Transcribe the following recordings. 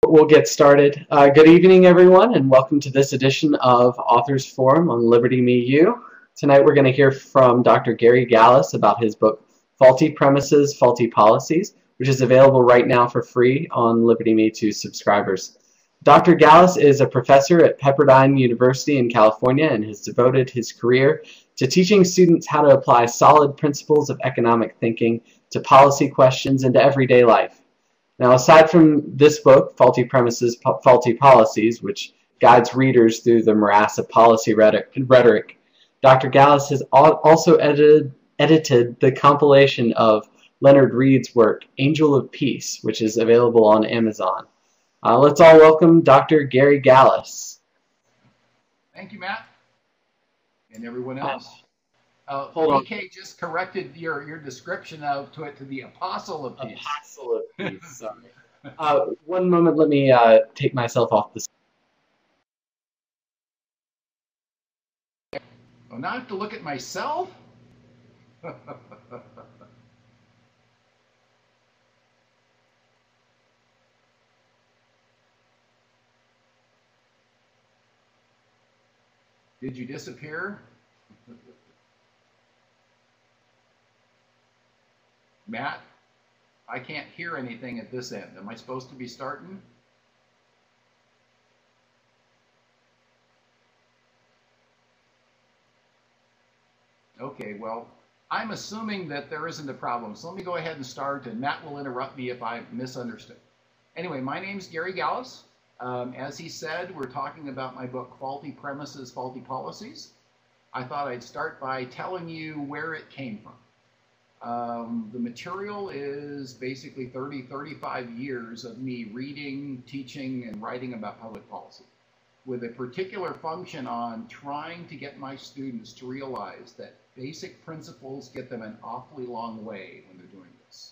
We'll get started. Good evening, everyone, and welcome to this edition of Authors Forum on Liberty.me. Tonight we're going to hear from Dr. Gary Galles about his book, Faulty Premises, Faulty Policies, which is available right now for free on Liberty.me to subscribers. Dr. Galles is a professor at Pepperdine University in California and has devoted his career to teaching students how to apply solid principles of economic thinking to policy questions and to everyday life. Now, aside from this book, Faulty Premises, Faulty Policies, which guides readers through the morass of policy rhetoric, Dr. Galles has also edited the compilation of Leonard Read's work, Angel of Peace, which is available on Amazon. Let's all welcome Dr. Gary Galles. Thank you, Matt, and everyone else. Hold on. BK just corrected your description to the Apostle of Peace. Apostle of Peace, sorry. One moment, let me take myself off the... Oh, now I have to look at myself? Did you disappear? Matt, I can't hear anything at this end. Am I supposed to be starting? Okay, well, I'm assuming that there isn't a problem. So let me go ahead and start, and Matt will interrupt me if I misunderstood. Anyway, my name's Gary Galles. As he said, we're talking about my book, Faulty Premises, Faulty Policies. I thought I'd start by telling you where it came from. The material is basically 35 years of me reading, teaching, and writing about public policy, with a particular function on trying to get my students to realize that basic principles get them an awfully long way when they're doing this.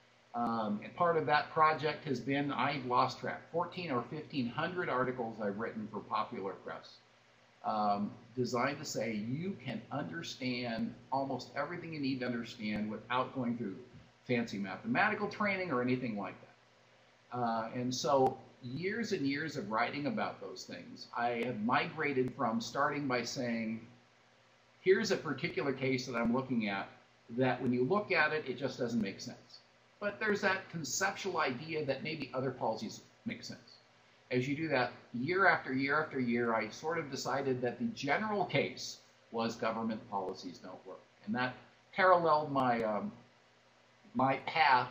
And part of that project has been, I've lost track, 14 or 1,500 articles I've written for popular press. Designed to say you can understand almost everything you need to understand without going through fancy mathematical training or anything like that. And so years and years of writing about those things, I have migrated from starting by saying, here's a particular case that I'm looking at that when you look at it, it just doesn't make sense. But there's that conceptual idea that maybe other policies make sense. As you do that year after year after year, I sort of decided that the general case was government policies don't work. And that paralleled my, my path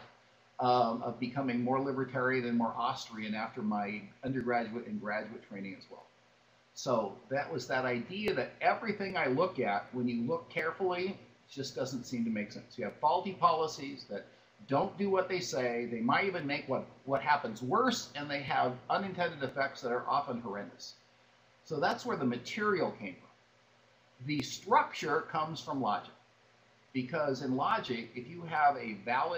of becoming more libertarian and more Austrian after my undergraduate and graduate training as well. So that was that idea that everything I look at, when you look carefully, just doesn't seem to make sense. You have faulty policies that don't do what they say. They might even make what happens worse, and they have unintended effects that are often horrendous. So that's where the material came from. The structure comes from logic, because in logic, if you have a valid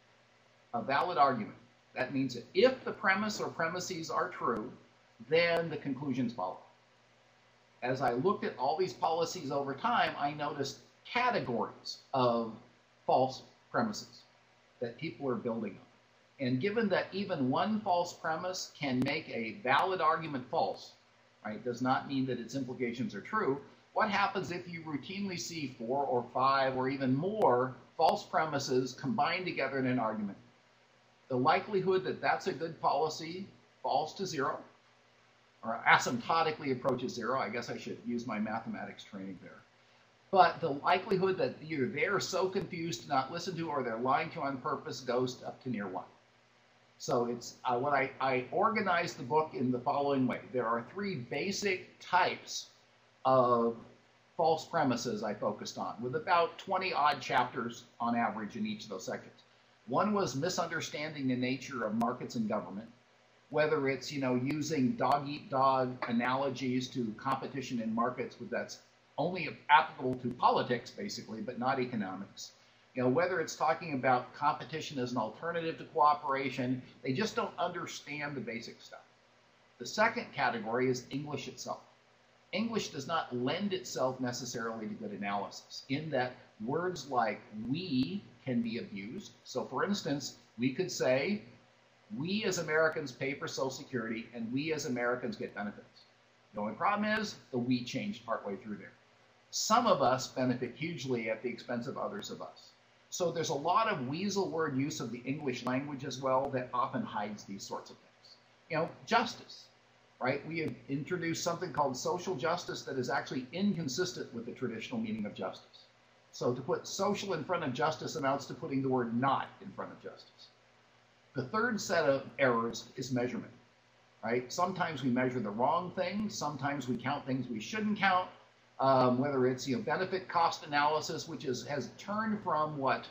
argument, that means that if the premise or premises are true, then the conclusions follow. As I looked at all these policies over time, I noticed categories of false premises that people are building on. And given that even one false premise can make a valid argument false, right, does not mean that its implications are true, what happens if you routinely see 4 or 5 or even more false premises combined together in an argument? The likelihood that that's a good policy falls to 0, or asymptotically approaches 0. I guess I should use my mathematics training there. But the likelihood that either they're so confused to not listen to or they're lying to on purpose goes up to near 1. So it's what I organized the book in the following way. There are 3 basic types of false premises I focused on, with about 20 odd chapters on average in each of those sections. One was misunderstanding the nature of markets and government, whether it's using dog-eat-dog analogies to competition in markets, that's only applicable to politics, basically, but not economics. Whether it's talking about competition as an alternative to cooperation, they just don't understand the basic stuff. The second category is English itself. English does not lend itself necessarily to good analysis, in that words like we can be abused. So for instance, we could say, We as Americans pay for Social Security, and we as Americans get benefits. The only problem is the we changed partway through there. Some of us benefit hugely at the expense of others of us. So there's a lot of weasel word use of the English language as well that often hides these sorts of things. You know, justice, right? We have introduced something called social justice that is actually inconsistent with the traditional meaning of justice. So to put social in front of justice amounts to putting the word not in front of justice. The third set of errors is measurement, right? Sometimes we measure the wrong things. Sometimes we count things we shouldn't count. Whether it's benefit cost analysis, which has turned from what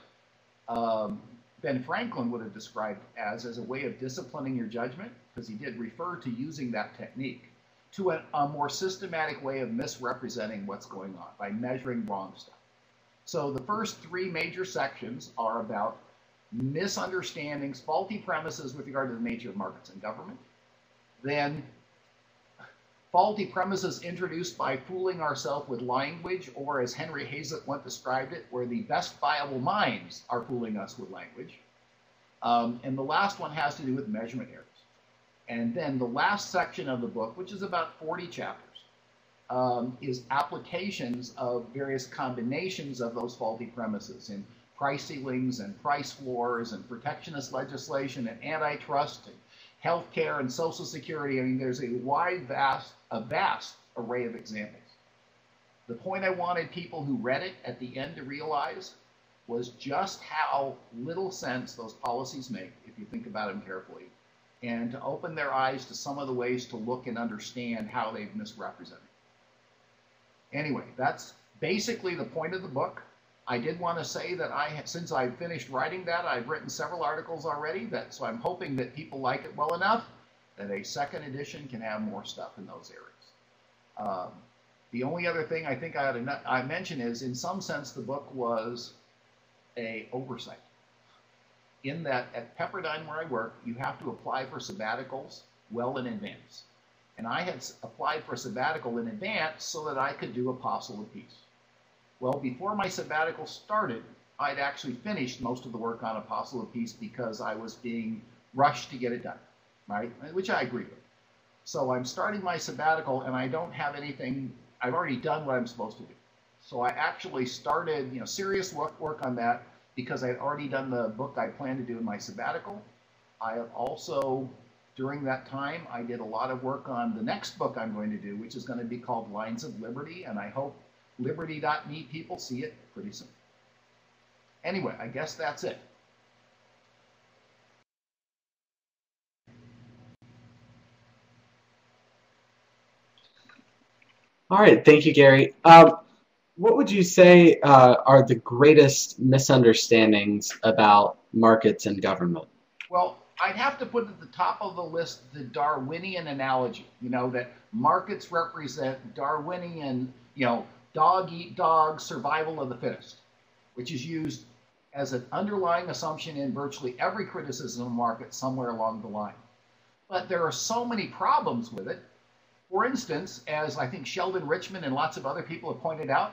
Ben Franklin would have described as a way of disciplining your judgment, because he did refer to using that technique, to a more systematic way of misrepresenting what's going on by measuring wrong stuff. So the first three major sections are about misunderstandings, faulty premises with regard to the nature of markets and government. Then faulty premises introduced by fooling ourselves with language, or as Henry Hazlitt once described it, where the best viable minds are fooling us with language. And the last one has to do with measurement errors. And then the last section of the book, which is about 40 chapters, is applications of various combinations of those faulty premises in price ceilings and price floors and protectionist legislation and antitrust and healthcare and Social Security. I mean, there's a vast array of examples. The point I wanted people who read it at the end to realize was just how little sense those policies make if you think about them carefully, and to open their eyes to some of the ways to look and understand how they've misrepresented. Anyway, that's basically the point of the book. I did want to say that since I've finished writing that, I've written several articles already, so I'm hoping that people like it well enough that a second edition can have more stuff in those areas. The only other thing I think I mention is, in some sense, the book was an oversight. In that at Pepperdine, where I work, you have to apply for sabbaticals well in advance. And I had applied for a sabbatical in advance so that I could do Apostle of Peace. Well, before my sabbatical started, I'd actually finished most of the work on Apostle of Peace because I was being rushed to get it done, right? Which I agree with. So I'm starting my sabbatical and I don't have anything, I've already done what I'm supposed to do. So I actually started, serious work on that because I had already done the book I planned to do in my sabbatical. I have also, during that time, I did a lot of work on the next book I'm going to do, which is going to be called Lines of Liberty, and I hope Liberty.me people see it pretty soon. Anyway, I guess that's it. All right, thank you, Gary. What would you say are the greatest misunderstandings about markets and government? Well, I'd have to put at the top of the list the Darwinian analogy, that markets represent Darwinian, dog eat dog, survival of the fittest, which is used as an underlying assumption in virtually every criticism of market somewhere along the line. But there are so many problems with it. For instance, as I think Sheldon Richman and lots of other people have pointed out,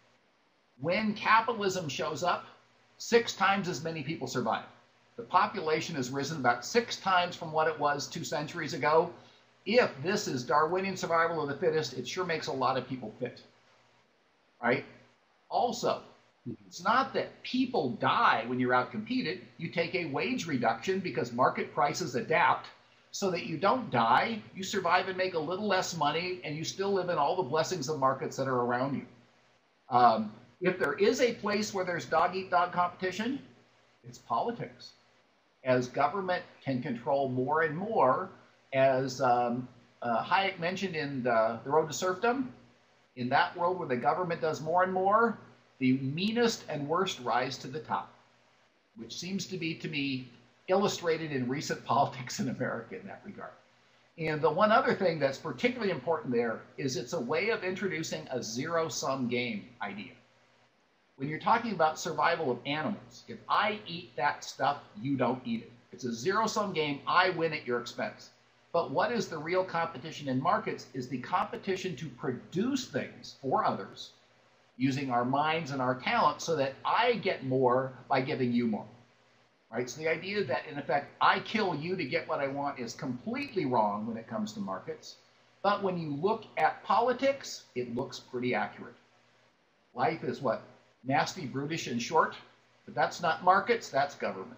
when capitalism shows up, 6 times as many people survive. The population has risen about 6 times from what it was 2 centuries ago. If this is Darwinian survival of the fittest, it sure makes a lot of people fit, right? Also, it's not that people die when you're outcompeted. You take a wage reduction because market prices adapt so that you don't die, you survive and make a little less money, and you still live in all the blessings of markets that are around you. If there is a place where there's dog-eat-dog competition, it's politics. As government can control more and more, as Hayek mentioned in The Road to Serfdom, in that world where the government does more and more, the meanest and worst rise to the top, which seems to be, to me, illustrated in recent politics in America in that regard. And the one other thing that's particularly important there is it's a way of introducing a zero-sum game idea. When you're talking about survival of animals, if I eat that stuff, you don't eat it. It's a zero-sum game. I win at your expense. But what is the real competition in markets is the competition to produce things for others using our minds and our talent so that I get more by giving you more. right? So the idea that, in effect, I kill you to get what I want is completely wrong when it comes to markets. But when you look at politics, it looks pretty accurate. Life is what? Nasty, brutish, and short. But that's not markets, that's government.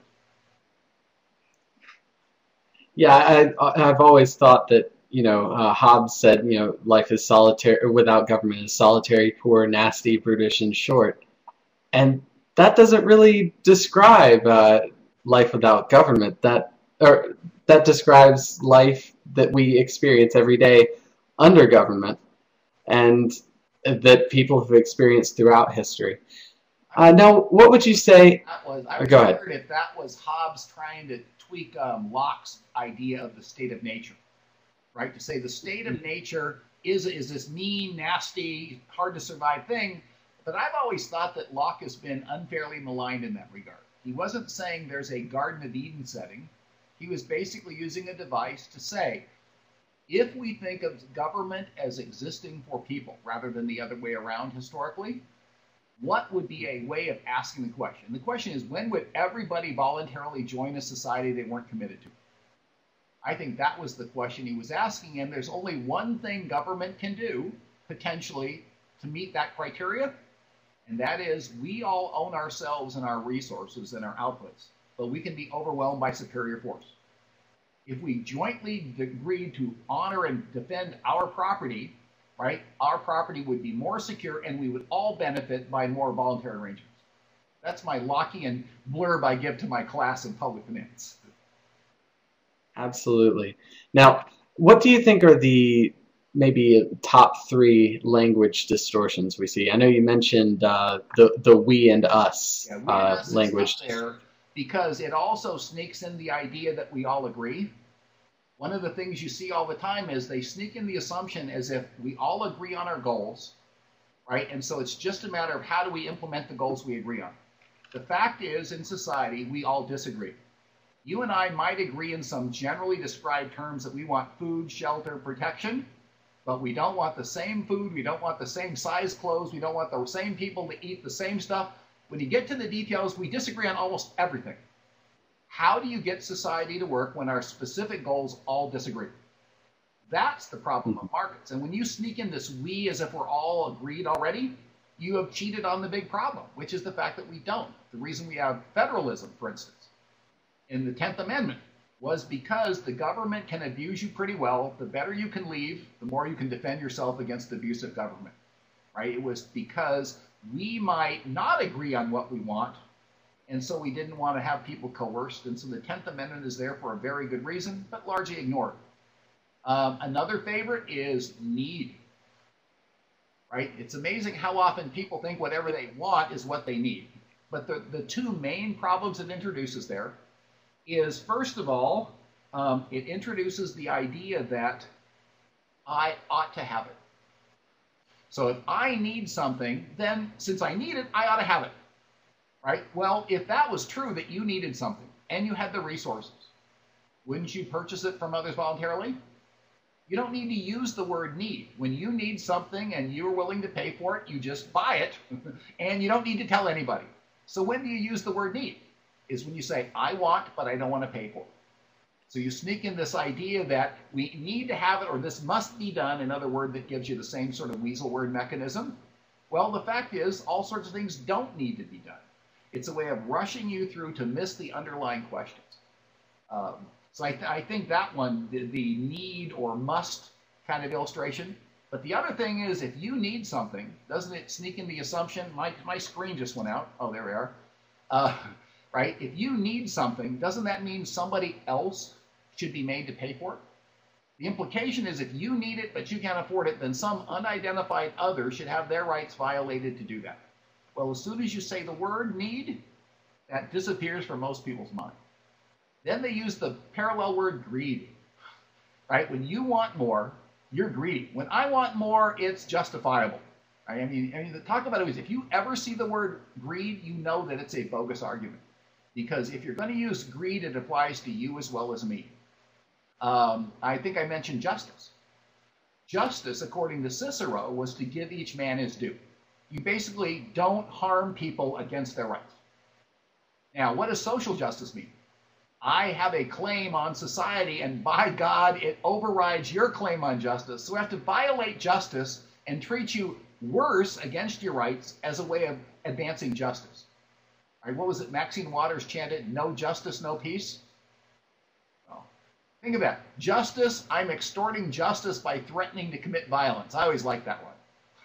Yeah, I've always thought that, Hobbes said, life is solitary, without government is solitary, poor, nasty, brutish, and short. And that doesn't really describe life without government. That describes life that we experience every day under government, and that people have experienced throughout history. Now, what would you say? I Go ahead. wondered if that was Hobbes trying to tweak Locke's idea of the state of nature, right? To say the state of nature is this mean, nasty, hard to survive thing. But I've always thought that Locke has been unfairly maligned in that regard. He wasn't saying there's a Garden of Eden setting. He was basically using a device to say, if we think of government as existing for people rather than the other way around historically, what would be a way of asking the question? The question is, when would everybody voluntarily join a society they weren't committed to? I think that was the question he was asking, and there's only one thing government can do, potentially, to meet that criteria, and that is we all own ourselves and our resources and our outputs, but we can be overwhelmed by superior force. If we jointly agreed to honor and defend our property, right, our property would be more secure and we would all benefit by more voluntary arrangements. That's my Lockean blurb I give to my class in public finance. Absolutely. Now, what do you think are the maybe top 3 language distortions we see? I know you mentioned the we and us, we and us language. Is up there because it also sneaks in the idea that we all agree. One of the things you see all the time is they sneak in the assumption as if we all agree on our goals, right? And so it's just a matter of how do we implement the goals we agree on. The fact is, in society, we all disagree. You and I might agree in some generally described terms that we want food, shelter, protection, but we don't want the same food, we don't want the same size clothes, we don't want the same people to eat the same stuff. When you get to the details, we disagree on almost everything. How do you get society to work when our specific goals all disagree? That's the problem of markets. And when you sneak in this we as if we're all agreed already, you have cheated on the big problem, which is the fact that we don't. The reason we have federalism, for instance, in the 10th Amendment was because the government can abuse you pretty well. The better you can leave, the more you can defend yourself against abusive government, right? It was because we might not agree on what we want, and so we didn't want to have people coerced. And so the 10th Amendment is there for a very good reason, but largely ignored. Another favorite is need, right? It's amazing how often people think whatever they want is what they need. But the 2 main problems it introduces there is, first of all, it introduces the idea that I ought to have it. So if I need something, then since I need it, I ought to have it, right? Well, if that was true, that you needed something and you had the resources, wouldn't you purchase it from others voluntarily? You don't need to use the word need. When you need something and you're willing to pay for it, you just buy it and you don't need to tell anybody. So when do you use the word need? Is when you say, I want, but I don't want to pay for it. So you sneak in this idea that we need to have it, or this must be done, another word that gives you the same sort of weasel word mechanism. Well, the fact is, all sorts of things don't need to be done. It's a way of rushing you through to miss the underlying questions. So I think that one, the need or must kind of illustration. But the other thing is, if you need something, doesn't it sneak in the assumption, my screen just went out. Oh, there we are. Right? If you need something, doesn't that mean somebody else should be made to pay for it? The implication is if you need it but you can't afford it, then some unidentified other should have their rights violated to do that. Well, as soon as you say the word need, that disappears from most people's mind. Then they use the parallel word greed. Right? When you want more, you're greedy. When I want more, it's justifiable. I mean, the talk about it is if you ever see the word greed, you know that it's a bogus argument. Because if you're going to use greed, it applies to you as well as me. I think I mentioned justice. Justice, according to Cicero, was to give each man his due. You basically don't harm people against their rights. Now, what does social justice mean? I have a claim on society, and by God, it overrides your claim on justice. So we have to violate justice and treat you worse against your rights as a way of advancing justice. All right, what was it Maxine Waters chanted? No justice, no peace? Oh, think of that. Justice, I'm extorting justice by threatening to commit violence. I always liked that one.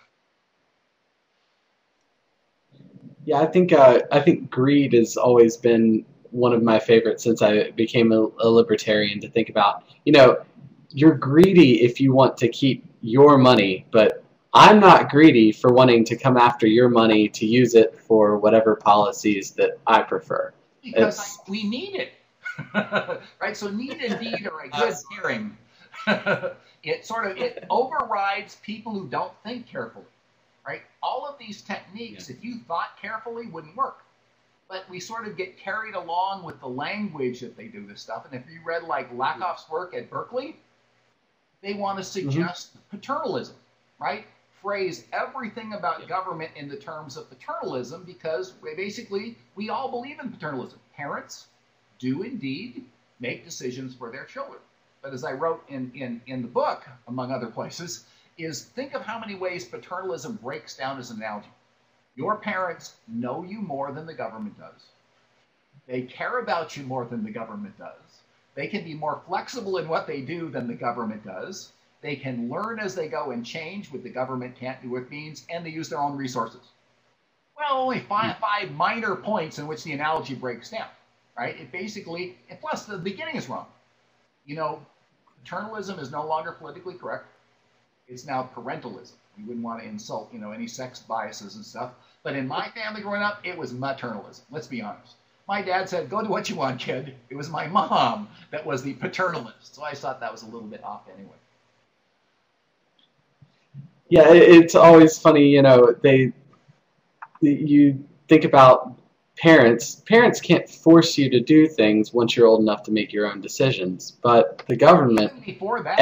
Yeah, I think greed has always been one of my favorites since I became a libertarian to think about. You know, you're greedy if you want to keep your money, but I'm not greedy for wanting to come after your money to use it for whatever policies that I prefer. Because we need it. Right? So need and deed are a good pairing. It overrides people who don't think carefully. Right? All of these techniques, if you thought carefully, wouldn't work. But we sort of get carried along with the language that they do this stuff. And if you read like Lakoff's work at Berkeley, they want to suggest paternalism, right? Phrase everything about government in the terms of paternalism because we all believe in paternalism. Parents do indeed make decisions for their children. But as I wrote in the book, among other places, is think of how many ways paternalism breaks down as an analogy. Your parents know you more than the government does. They care about you more than the government does. They can be more flexible in what they do than the government does. They can learn as they go and change what the government can't do with means, and they use their own resources. Well, only five minor points in which the analogy breaks down, right? And plus the beginning is wrong. You know, paternalism is no longer politically correct. It's now parentalism. You wouldn't want to insult, any sex biases and stuff. But in my family growing up, it was maternalism. Let's be honest. My dad said, go do what you want, kid. It was my mom that was the paternalist. So I thought that was a little bit off anyway. Yeah, it's always funny, you think about parents. Parents can't force you to do things once you're old enough to make your own decisions. But the government, even before that,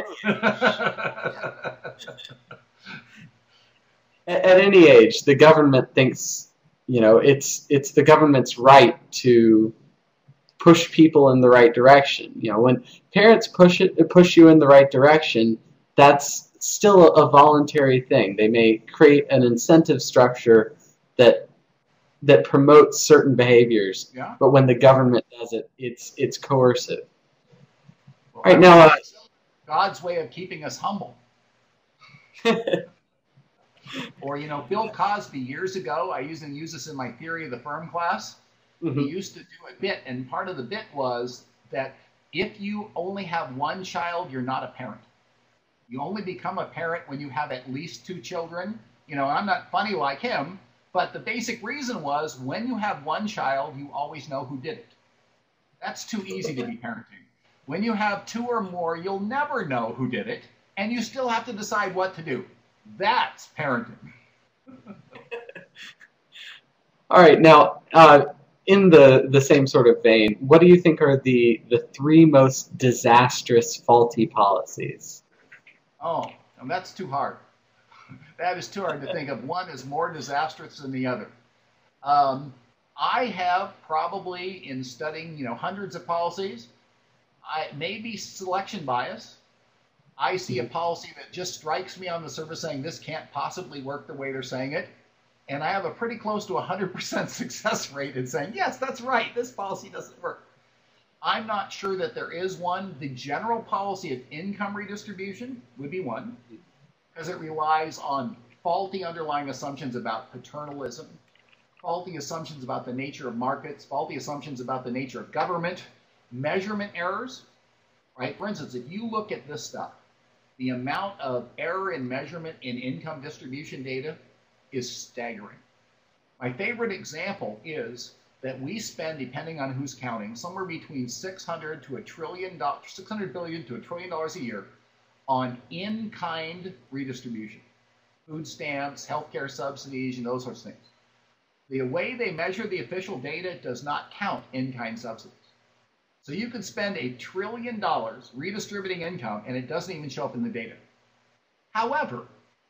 at any age, the government thinks, it's the government's right to push people in the right direction. When parents push you in the right direction, that's still a voluntary thing. They may create an incentive structure that promotes certain behaviors, but when the government does it, it's coercive. Well, right now, God's way of keeping us humble. Or, Bill Cosby, years ago, I used to use this in my Theory of the Firm class. He used to do a bit, and part of the bit was that if you only have one child, you're not a parent. You only become a parent when you have at least 2 children. I'm not funny like him, but the basic reason was when you have one child, you always know who did it. That's too easy to be parenting. When you have 2 or more, you'll never know who did it, and you still have to decide what to do. That's parenting. All right, now, in the same sort of vein, what do you think are the 3 most disastrous faulty policies? Oh, and that's too hard. That is too hard to think of. One is more disastrous than the other. I have probably, in studying, hundreds of policies, maybe selection bias. I see a policy that just strikes me on the surface saying this can't possibly work the way they're saying it. And I have a pretty close to 100% success rate in saying, yes, that's right, this policy doesn't work. I'm not sure that there is one. The general policy of income redistribution would be one, because it relies on faulty underlying assumptions about paternalism, faulty assumptions about the nature of markets, faulty assumptions about the nature of government, measurement errors, right? For instance, if you look at this stuff, the amount of error in measurement in income distribution data is staggering. My favorite example is that we spend, depending on who's counting, somewhere between $600 billion to $1 trillion a year on in-kind redistribution, food stamps, healthcare subsidies, and those sorts of things. The way they measure the official data does not count in-kind subsidies. So you could spend $1 trillion redistributing income, and it doesn't even show up in the data. However,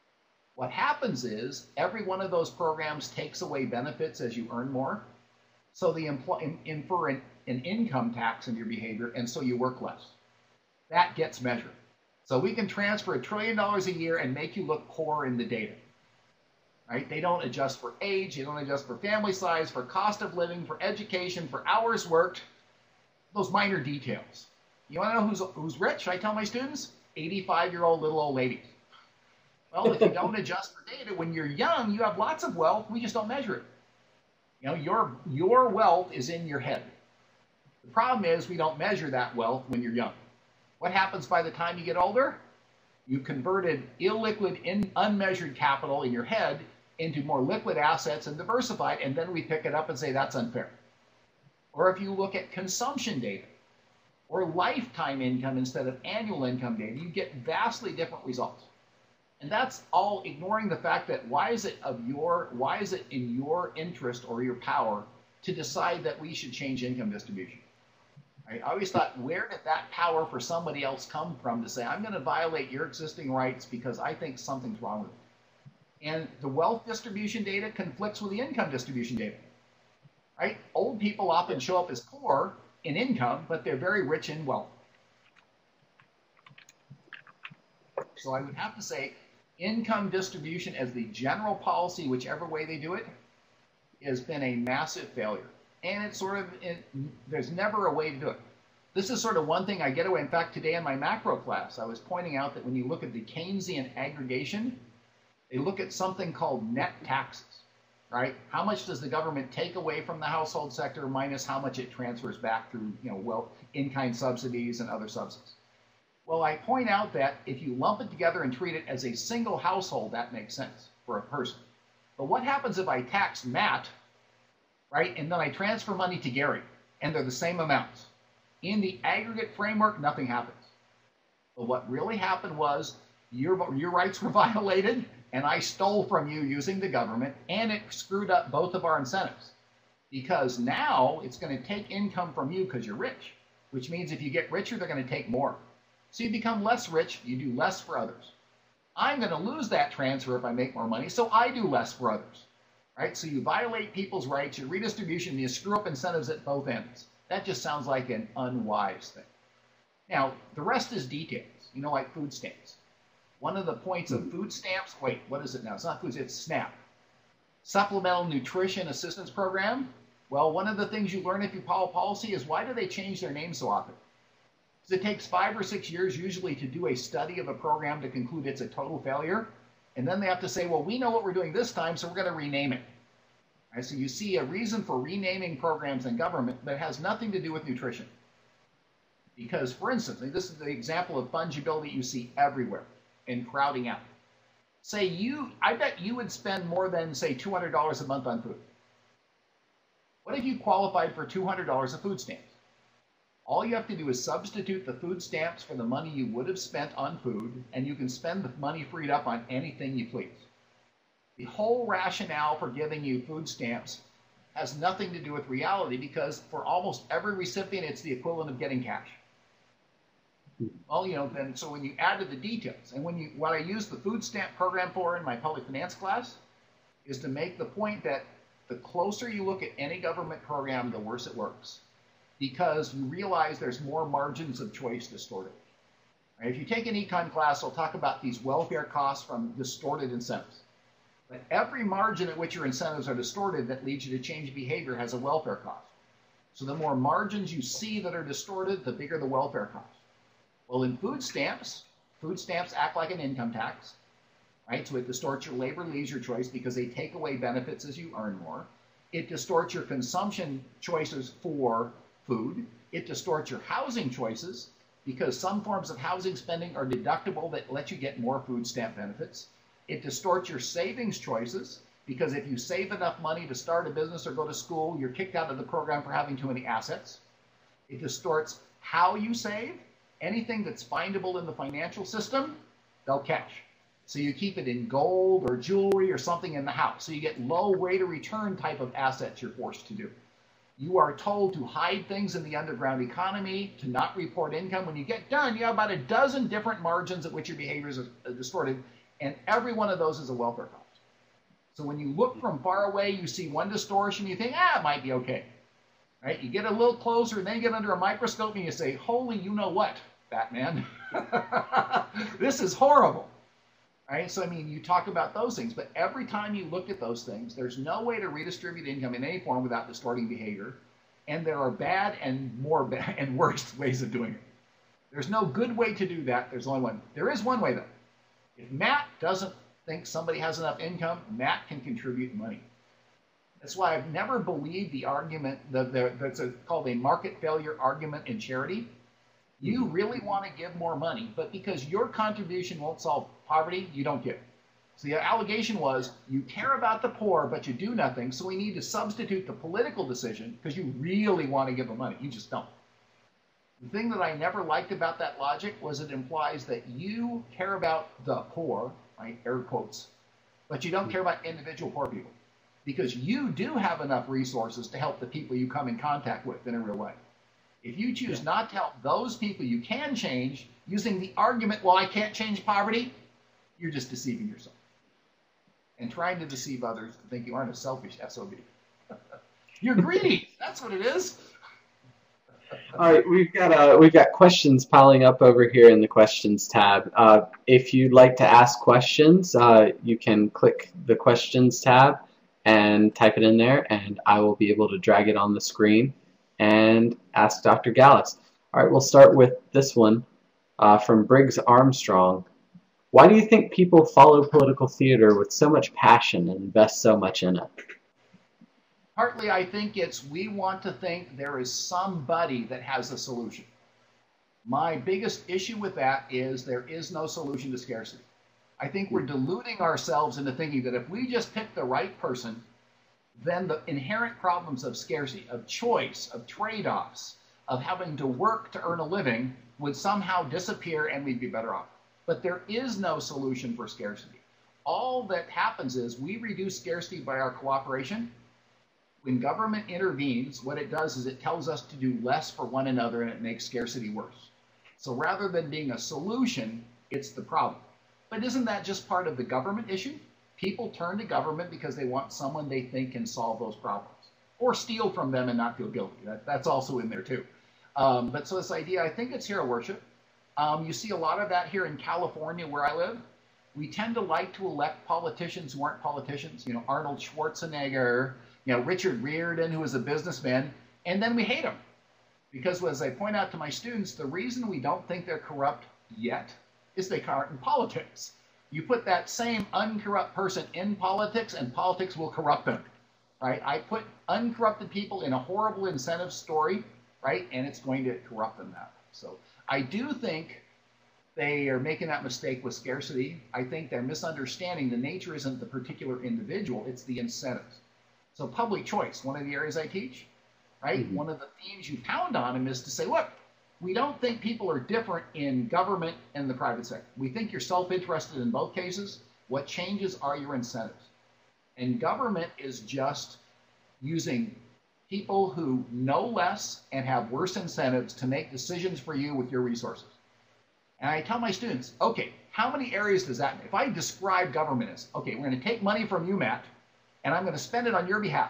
what happens is every one of those programs takes away benefits as you earn more. So they infer an income tax in your behavior, and so you work less. That gets measured. So we can transfer $1 trillion a year and make you look poor in the data. Right? They don't adjust for age, they don't adjust for family size, for cost of living, for education, for hours worked, those minor details. You want to know who's rich? I tell my students, 85-year-old little old ladies. Well, if you don't adjust for data, when you're young, you have lots of wealth, we just don't measure it. You know, your wealth is in your head. The problem is we don't measure that wealth when you're young. What happens by the time you get older? You converted illiquid, unmeasured capital in your head into more liquid assets and diversified, and then we pick it up and say that's unfair. Or if you look at consumption data or lifetime income instead of annual income data, you get vastly different results. And that's all ignoring the fact that why is it in your interest or your power to decide that we should change income distribution? I always thought, where did that power for somebody else come from to say, I'm going to violate your existing rights because I think something's wrong with it? And the wealth distribution data conflicts with the income distribution data. Right? Old people often show up as poor in income, but they're very rich in wealth. So I would have to say income distribution as the general policy, whichever way they do it, has been a massive failure. And it's there's never a way to do it. This is sort of one thing I get away. In fact, today in my macro class, I was pointing out that when you look at the Keynesian aggregation, they look at something called net taxes, right? How much does the government take away from the household sector minus how much it transfers back through, in-kind subsidies and other subsidies? Well, I point out that if you lump it together and treat it as a single household, that makes sense for a person. But what happens if I tax Matt, right, and then I transfer money to Gary, and they're the same amounts? In the aggregate framework, nothing happens. But what really happened was your rights were violated, and I stole from you using the government, and it screwed up both of our incentives. Because now it's going to take income from you because you're rich, which means if you get richer, they're going to take more. So you become less rich, you do less for others. I'm going to lose that transfer if I make more money, so I do less for others. Right? So you violate people's rights, your redistribution, you screw up incentives at both ends. That just sounds like an unwise thing. Now, the rest is details, like food stamps. One of the points of food stamps, wait, what is it now? It's not food, it's SNAP. Supplemental Nutrition Assistance Program. Well, one of the things you learn if you follow policy is why do they change their name so often? Because it takes 5 or 6 years usually to do a study of a program to conclude it's a total failure. And then they have to say, well, we know what we're doing this time, so we're going to rename it. Right, so you see a reason for renaming programs in government that has nothing to do with nutrition. Because, for instance, this is the example of fungibility you see everywhere in crowding out. I bet you would spend more than, say, $200 a month on food. What if you qualified for $200 of food stamps? All you have to do is substitute the food stamps for the money you would have spent on food, and you can spend the money freed up on anything you please. The whole rationale for giving you food stamps has nothing to do with reality because for almost every recipient, it's the equivalent of getting cash. Well, then so when you added the details, and what I use the food stamp program for in my public finance class is to make the point that the closer you look at any government program, the worse it works. Because you realize there's more margins of choice distorted. Right? If you take an econ class, I'll talk about these welfare costs from distorted incentives. But every margin at which your incentives are distorted that leads you to change behavior has a welfare cost. So the more margins you see that are distorted, the bigger the welfare cost. Well, in food stamps act like an income tax, right? So it distorts your labor leisure choice because they take away benefits as you earn more. It distorts your consumption choices for food. It distorts your housing choices because some forms of housing spending are deductible that let you get more food stamp benefits. It distorts your savings choices because if you save enough money to start a business or go to school, you're kicked out of the program for having too many assets. It distorts how you save. Anything that's findable in the financial system, they'll catch. So you keep it in gold or jewelry or something in the house. So you get low rate of return type of assets you're forced to do. You are told to hide things in the underground economy, to not report income. When you get done, you have about a dozen different margins at which your behavior is distorted, and every one of those is a welfare cost. So when you look from far away, you see one distortion, you think, it might be okay. right? You get a little closer, and then you get under a microscope, and you say, holy you know what, Batman. This is horrible. Right? So, I mean, you talk about those things, but every time you look at those things, there's no way to redistribute income in any form without distorting behavior. And there are bad and more bad and worse ways of doing it. There's no good way to do that. There's only one. There is one way, though. If Matt doesn't think somebody has enough income, Matt can contribute money. That's why I've never believed the argument that's called a market failure argument in charity. You really want to give more money, but because your contribution won't solve poverty, you don't give. So the allegation was, you care about the poor, but you do nothing, so we need to substitute the political decision because you really want to give them money. You just don't. The thing that I never liked about that logic was it implies that you care about the poor, right, air quotes, but you don't care about individual poor people because you do have enough resources to help the people you come in contact with in a real way. If you choose not to help those people you can change using the argument, well, I can't change poverty, you're just deceiving yourself. And trying to deceive others to think you aren't a selfish SOB. You're greedy. That's what it is. All right, we've got questions piling up over here in the questions tab. If you'd like to ask questions, you can click the questions tab and type it in there, and I will be able to drag it on the screen and ask Dr. Galles. All right, we'll start with this one from Briggs Armstrong. Why do you think people follow political theater with so much passion and invest so much in it? Partly, I think it's we want to think there is somebody that has a solution. My biggest issue with that is there is no solution to scarcity. I think we're deluding ourselves into thinking that if we just pick the right person, then the inherent problems of scarcity, of choice, of trade-offs, of having to work to earn a living would somehow disappear and we'd be better off. But there is no solution for scarcity. All that happens is we reduce scarcity by our cooperation. When government intervenes, what it does is it tells us to do less for one another and it makes scarcity worse. So rather than being a solution, it's the problem. But isn't that just part of the government issue? People turn to government because they want someone they think can solve those problems. Or steal from them and not feel guilty. That's also in there too. But so this idea, I think it's hero worship. You see a lot of that here in California where I live. We tend to like to elect politicians who aren't politicians. You know, Arnold Schwarzenegger, you know, Richard Riordan, who is a businessman, and then we hate them. Because as I point out to my students, the reason we don't think they're corrupt yet is they aren't in politics. You put that same uncorrupt person in politics, and politics will corrupt them, right? I put uncorrupted people in a horrible incentive story, right? And it's going to corrupt them that way. So I do think they are making that mistake with scarcity. I think they're misunderstanding the nature isn't the particular individual, it's the incentives. So public choice, one of the areas I teach, right? One of the themes you pound on them is to say, look, we don't think people are different in government and the private sector. We think you're self-interested in both cases. What changes are your incentives. And government is just using people who know less and have worse incentives to make decisions for you with your resources. And I tell my students, okay, how many areas does that mean? If I describe government as, okay, we're going to take money from you, Matt, and I'm going to spend it on your behalf.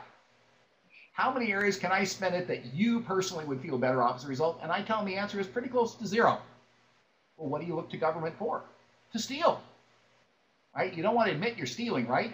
How many areas can I spend it that you personally would feel better off as a result? And I tell them the answer is pretty close to zero. Well, what do you look to government for? To steal, right? You don't want to admit you're stealing, right?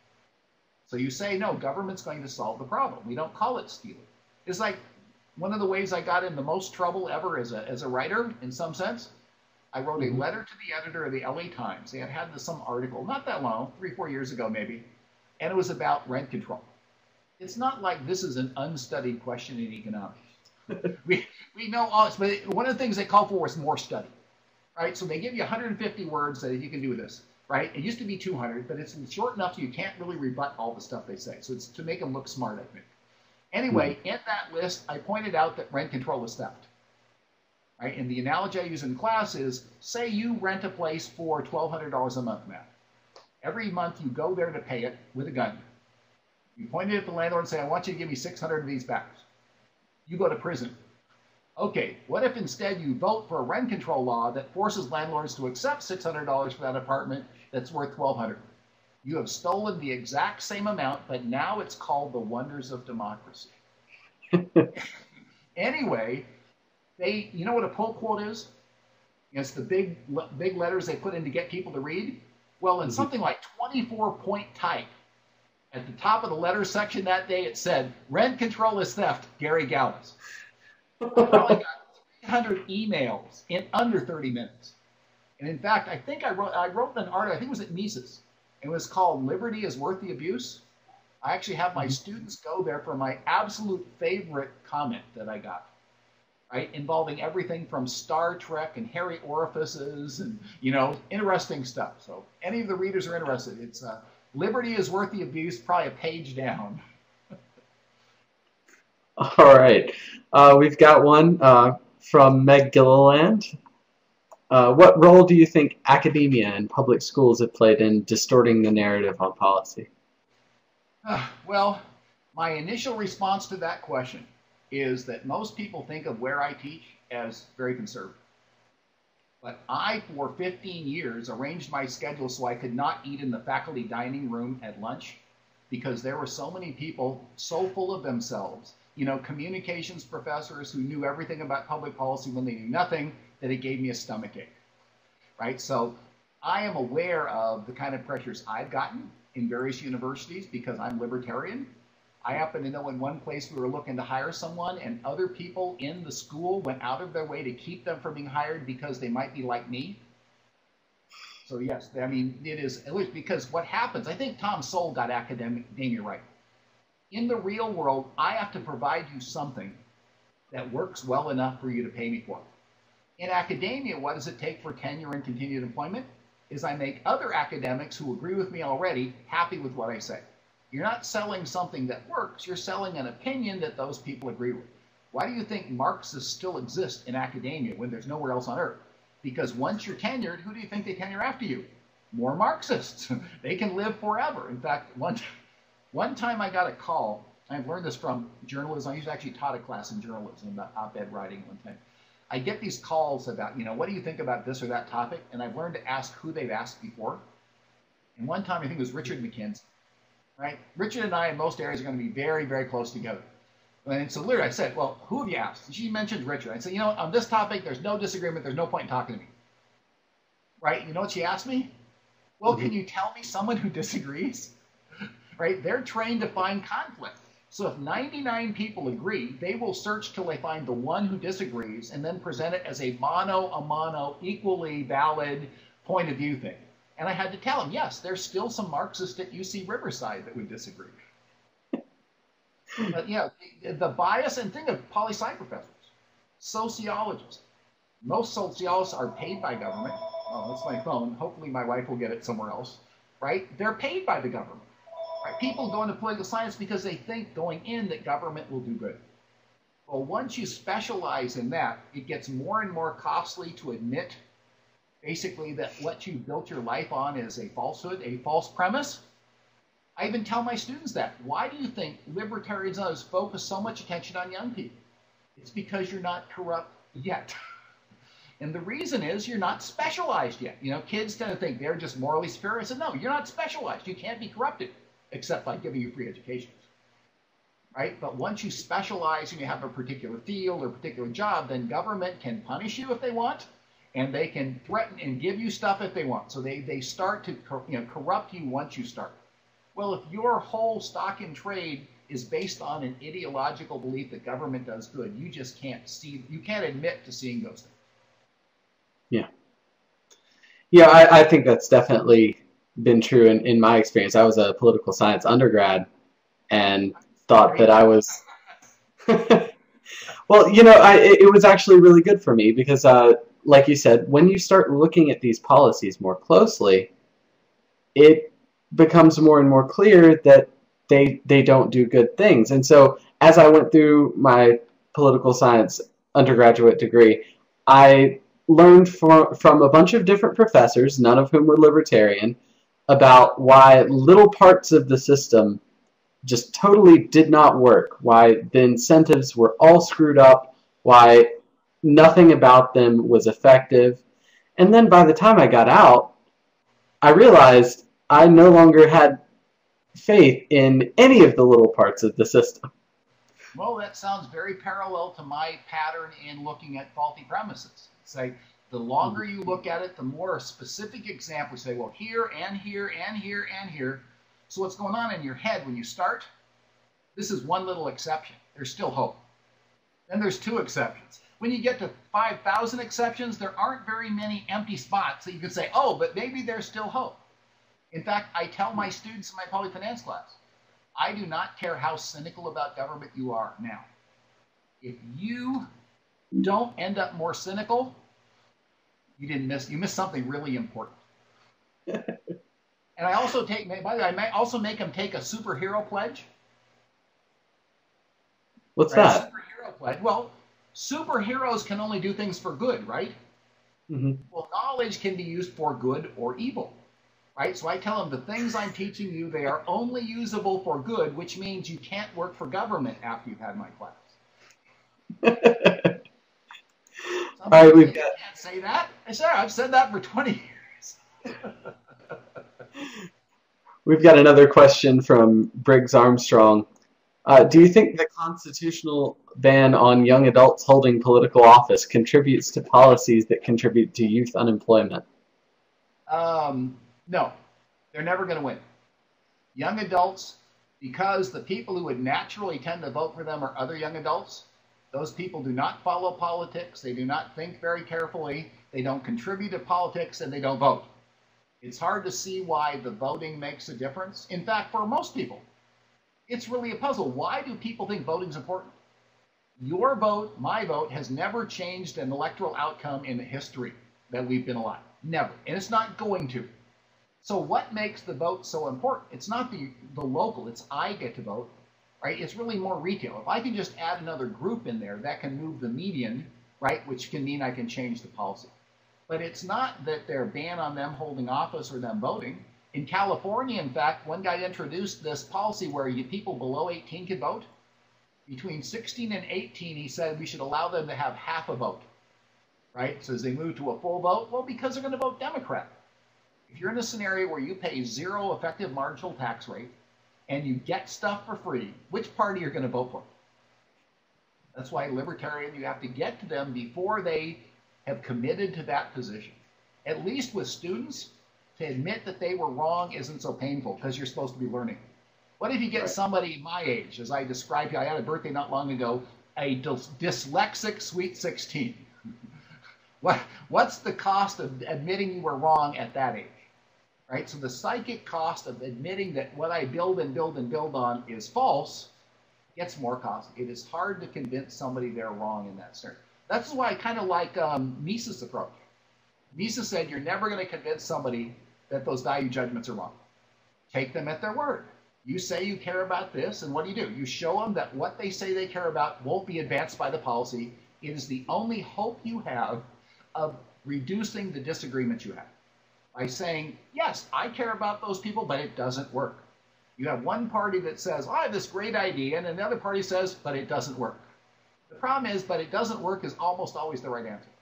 So you say, no, government's going to solve the problem. We don't call it stealing. It's like one of the ways I got in the most trouble ever as a writer, in some sense. I wrote a letter to the editor of the LA Times. They had some article, not that long, 3-4 years ago maybe, and it was about rent control. It's not like this is an unstudied question in economics. we know all this, but one of the things they call for is more study, right? So they give you 150 words that you can do this, right? It used to be 200, but it's short enough so you can't really rebut all the stuff they say. So it's to make them look smart, I think. Anyway, in that list, I pointed out that rent control is theft, right? And the analogy I use in class is, say you rent a place for $1,200 a month, Matt. Every month you go there to pay it with a gun. You point it at the landlord and say, I want you to give me 600 of these back. You go to prison. Okay, what if instead you vote for a rent control law that forces landlords to accept $600 for that apartment that's worth $1,200? You have stolen the exact same amount, but now it's called the wonders of democracy. Anyway, you know what a pull quote is? It's the big letters they put in to get people to read. Well, in something like 24-point type, at the top of the letter section that day, it said, "Rent control is theft, Gary Galles." I probably got 300 emails in under 30 minutes. And in fact, I think I wrote an article, I think it was at Mises. It was called "Liberty is Worth the Abuse." I actually have my students go there for my absolute favorite comment that I got, right? Involving everything from Star Trek and hairy orifices and, interesting stuff. So any of the readers are interested. It's "Liberty is Worth the Abuse," probably a page down. All right. We've got one from Meg Gilliland. What role do you think academia and public schools have played in distorting the narrative on policy? Well, my initial response to that question is that most people think of where I teach as very conservative. But I, for 15 years, arranged my schedule so I could not eat in the faculty dining room at lunch because there were so many people so full of themselves, communications professors who knew everything about public policy when they knew nothing, that it gave me a stomachache, right? So I am aware of the kind of pressures I've gotten in various universities because I'm libertarian. I happen to know in one place we were looking to hire someone and other people in the school went out of their way to keep them from being hired because they might be like me. So yes, I mean, it is, at least because what happens, I think Tom Sowell got academia right. In the real world, I have to provide you something that works well enough for you to pay me for it. In academia, what does it take for tenure and continued employment? Is I make other academics who agree with me already happy with what I say. You're not selling something that works, you're selling an opinion that those people agree with. Why do you think Marxists still exist in academia when there's nowhere else on earth? Because once you're tenured, who do you think they tenure after you? More Marxists. They can live forever. In fact, one time I got a call, I've learned this from journalism, I used to actually taught a class in journalism about op-ed writing one time. I get these calls about, what do you think about this or that topic? And I've learned to ask who they've asked before. And one time, I think it was Richard McKinsey, right? Richard and I in most areas are going to be very, very close together. And so literally I said, well, who have you asked? And she mentioned Richard. I said, on this topic, there's no disagreement. There's no point in talking to me. Right? You know what she asked me? Well, can you tell me someone who disagrees? Right? They're trained to find conflict. So if 99 people agree, they will search till they find the one who disagrees and then present it as a mono, equally valid point of view thing. And I had to tell them, yes, there's still some Marxists at UC Riverside that would disagree. But the bias, and think of poli-sci professors, sociologists. Most sociologists are paid by government. Oh, that's my phone. Hopefully my wife will get it somewhere else. Right? They're paid by the government. Right? People go into political science because they think going in that government will do good. Well, once you specialize in that, it gets more and more costly to admit basically that what you built your life on is a falsehood, a false premise. I even tell my students that. Why do you think libertarians and others focus so much attention on young people? It's because you're not corrupt yet. And the reason is you're not specialized yet. Kids tend to think they're just morally superior. I said, no, you're not specialized. You can't be corrupted except by giving you free educations. Right? But once you specialize and you have a particular field or a particular job, then government can punish you if they want, and they can threaten and give you stuff if they want. So they start to corrupt you once you start. Well, if your whole stock in trade is based on an ideological belief that government does good, you just can't see, you can't admit to seeing those things. Yeah. Yeah, I think that's definitely been true in my experience. I was a political science undergrad and thought that I was... Well, it was actually really good for me because, like you said, when you start looking at these policies more closely, it becomes more and more clear that they don't do good things. And so as I went through my political science undergraduate degree, I learned from a bunch of different professors, none of whom were libertarian, about why little parts of the system just totally did not work, why the incentives were all screwed up, why nothing about them was effective. And then by the time I got out, I realized I no longer had faith in any of the little parts of the system. Well, that sounds very parallel to my pattern in looking at faulty premises. Say, the longer you look at it, the more specific examples say, well, here and here and here and here. So what's going on in your head when you start? This is one little exception. There's still hope. Then there's two exceptions. When you get to 5,000 exceptions, there aren't very many empty spots that you can say, oh, but maybe there's still hope. In fact, I tell my students in my public finance class, I do not care how cynical about government you are now. If you don't end up more cynical, you missed something really important. And I also take, by the way, I might also make them take a superhero pledge. What's that? Superhero pledge. Well, superheroes can only do things for good, right? Mm-hmm. Well, knowledge can be used for good or evil. Right? So I tell them the things I'm teaching you, they are only usable for good, which means you can't work for government after you've had my class. All right, we've got... can't say that. I said, I've said that for 20 years. We've got another question from Briggs Armstrong. Do you think the constitutional ban on young adults holding political office contributes to policies that contribute to youth unemployment? No, they're never going to win. Young adults, because the people who would naturally tend to vote for them are other young adults, those people do not follow politics, they do not think very carefully, they don't contribute to politics, and they don't vote. It's hard to see why the voting makes a difference. In fact, for most people, it's really a puzzle. Why do people think voting is important? Your vote, my vote, has never changed an electoral outcome in the history that we've been alive. Never. And it's not going to. So what makes the vote so important? It's not the local, it's I get to vote, right? It's really more retail. If I can just add another group in there, that can move the median, right? Which can mean I can change the policy. But it's not that they're banned on them holding office or them voting. In California, in fact, one guy introduced this policy where people below 18 could vote. Between 16 and 18, he said we should allow them to have half a vote, right? So as they move to a full vote, well, because they're going to vote Democrat. If you're in a scenario where you pay 0 effective marginal tax rate and you get stuff for free, which party you're going to vote for? That's why libertarian, you have to get to them before they have committed to that position. At least with students, to admit that they were wrong isn't so painful because you're supposed to be learning. What if you get somebody my age, as I described, I had a birthday not long ago, a dyslexic sweet 16. What's the cost of admitting you were wrong at that age? Right? So the psychic cost of admitting that what I build and build and build on is false gets more costly. It is hard to convince somebody they're wrong in that scenario. That's why I kind of like Mises' approach. Mises said you're never going to convince somebody that those value judgments are wrong. Take them at their word. You say you care about this, and what do? You show them that what they say they care about won't be advanced by the policy. It is the only hope you have of reducing the disagreement you have. By saying, yes, I care about those people, but it doesn't work. You have one party that says, oh, I have this great idea, and another party says, but it doesn't work. The problem is, but it doesn't work is almost always the right answer.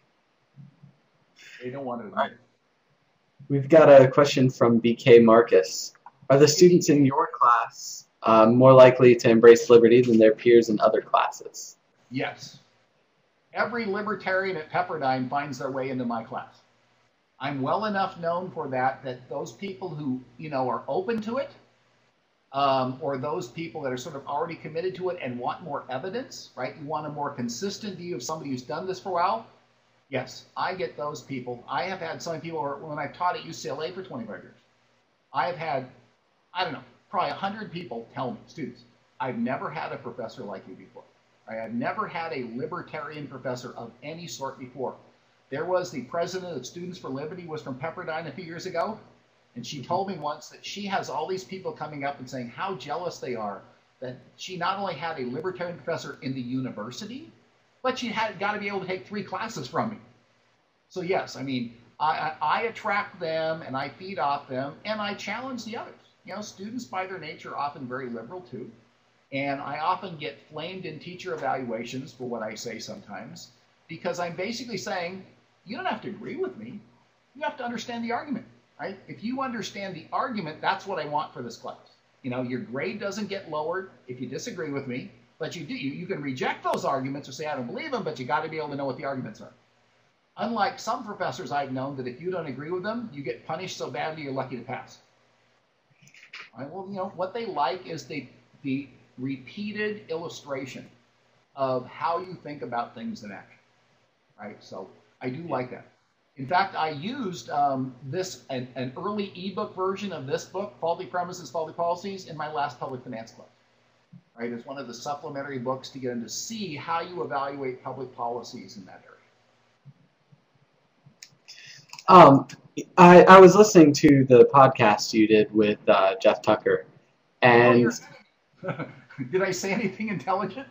They don't want to admit it. We've got a question from BK Marcus. Are the students in your class more likely to embrace liberty than their peers in other classes? Yes. Every libertarian at Pepperdine finds their way into my class. I'm well enough known for that those people who, are open to it, or those people that are sort of already committed to it and want more evidence, right? You want a more consistent view of somebody who's done this for a while. Yes, I get those people. I have had some people, when I've taught at UCLA for 25 years, I have had, I don't know, probably 100 people tell me, students, I've never had a professor like you before. I've never had a libertarian professor of any sort before. There was the president of Students for Liberty was from Pepperdine a few years ago, and she told me once that she has all these people coming up and saying how jealous they are that she not only had a libertarian professor in the university, but she had got to be able to take 3 classes from me. So yes, I mean, I attract them and I feed off them and I challenge the others. Students by their nature are often very liberal too. And I often get flamed in teacher evaluations for what I say sometimes because I'm basically saying, you don't have to agree with me. You have to understand the argument, right? If you understand the argument, that's what I want for this class. Your grade doesn't get lowered if you disagree with me. But you can reject those arguments or say, I don't believe them, but you got to be able to know what the arguments are. Unlike some professors I've known that if you don't agree with them, you get punished so badly you're lucky to pass. All right, well, you know, what they like is the repeated illustration of how you think about things in action. Right? So I do like that. In fact, I used an early ebook version of this book, Faulty Premises, Faulty Policies, in my last public finance class. Right? It's one of the supplementary books to get them to see how you evaluate public policies in that area. I was listening to the podcast you did with Jeff Tucker, and did I say anything intelligent?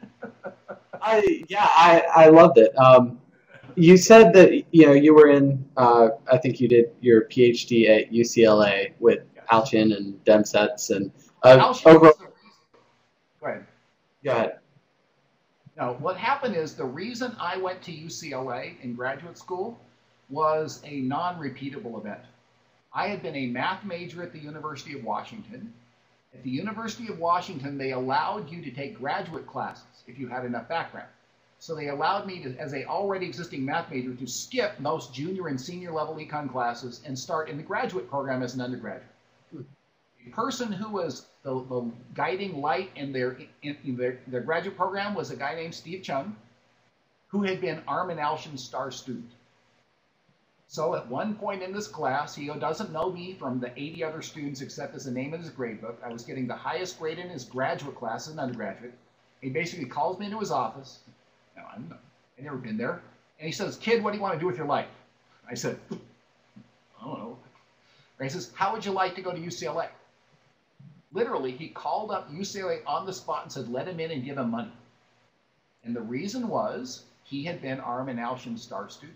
I loved it. You said that you were in I think you did your PhD at UCLA with Alshin and Demsetz and overall. Go ahead. Go ahead. Now, what happened is the reason I went to UCLA in graduate school was a non-repeatable event. I had been a math major at the University of Washington. At the University of Washington, they allowed you to take graduate classes if you had enough background. So they allowed me to, as a already existing math major, to skip most junior and senior level econ classes and start in the graduate program as an undergraduate. The person who was the guiding light in their graduate program was a guy named Steve Chung, who had been Armin Alshin's star student. So at one point in this class, he doesn't know me from the 80 other students except as a name in his grade book. I was getting the highest grade in his graduate class as an undergraduate. He basically calls me into his office. Now, I've never been there. And he says, "Kid, what do you want to do with your life?" I said, "I don't know." And he says, "How would you like to go to UCLA?" Literally, he called up UCLA on the spot and said, let him in and give him money. And the reason was he had been Armin Alshin's star student.